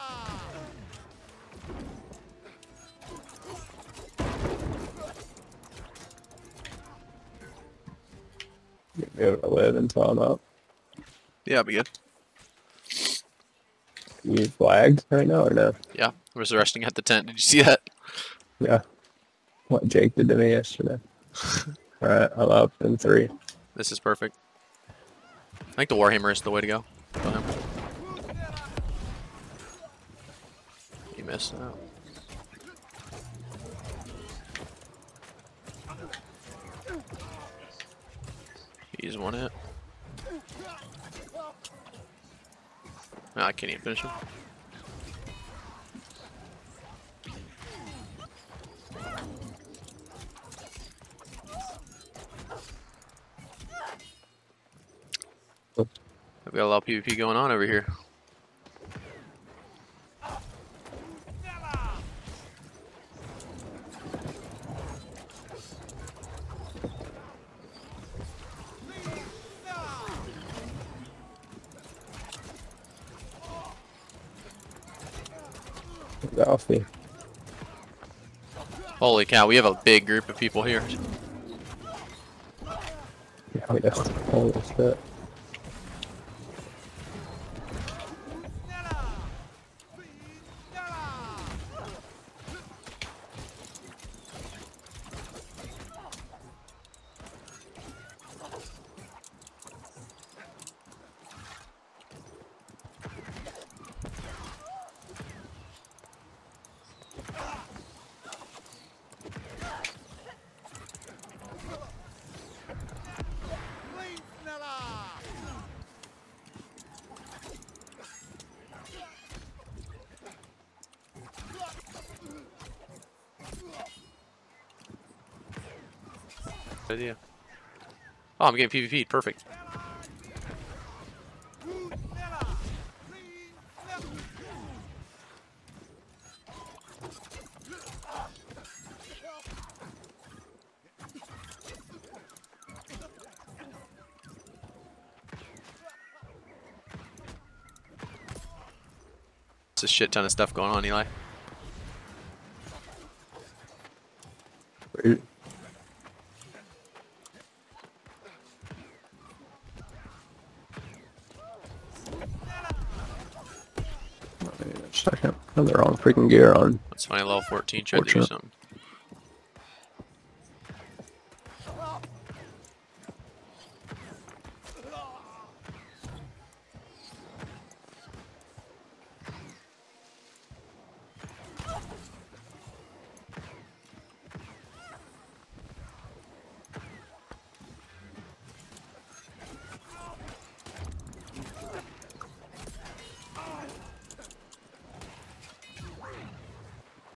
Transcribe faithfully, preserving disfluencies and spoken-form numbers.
You'll be able to live until I'm up. Yeah, I'll be good. You flagged right now or no? Yeah, I was resting at the tent. Did you see that? Yeah. What Jake did to me yesterday. Alright, I'm up in three. This is perfect. I think the Warhammer is the way to go. Go him. You missed that. He's one hit. No, I can't even finish him. I've got a lot of PvP going on over here. Alfie. Holy cow, we have a big group of people here. Yeah, we do. Holy shit. Good idea. Oh, I'm getting PvP'd. Perfect. There's a shit ton of stuff going on, Eli. Wait. Wait a second. I have the wrong freaking gear on. That's funny, level fourteen tried to do Fortunate. something.